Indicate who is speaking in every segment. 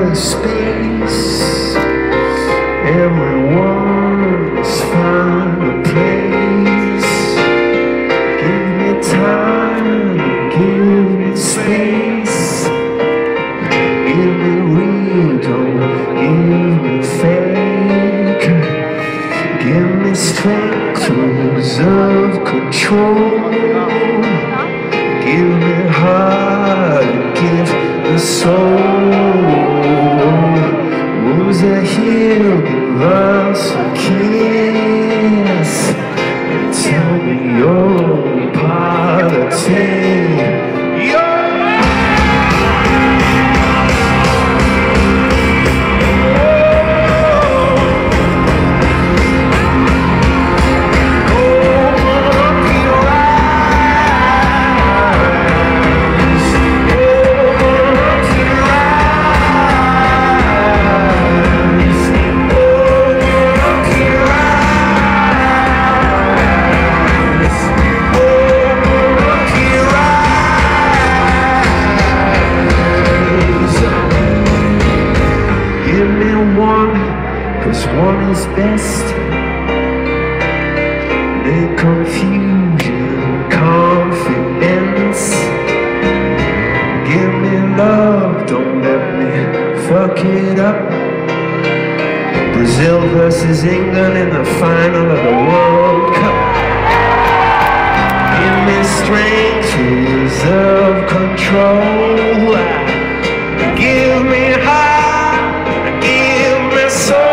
Speaker 1: the space. Everyone's found a place. Give me time, give me space. Give me real, don't give me fake. Give me strength to reserve control. Give me heart, give me soul. Wounds that heal, give us a kiss. Tell me your politics. Cause one is best. The confusion, confidence. Give me love, don't let me fuck it up. Brazil versus England in the final of the World Cup. Give me strength to reserve control. Give me heart, give me soul.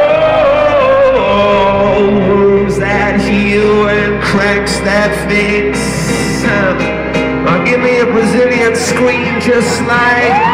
Speaker 1: Cracks that fix. Give me a Brazilian scream just like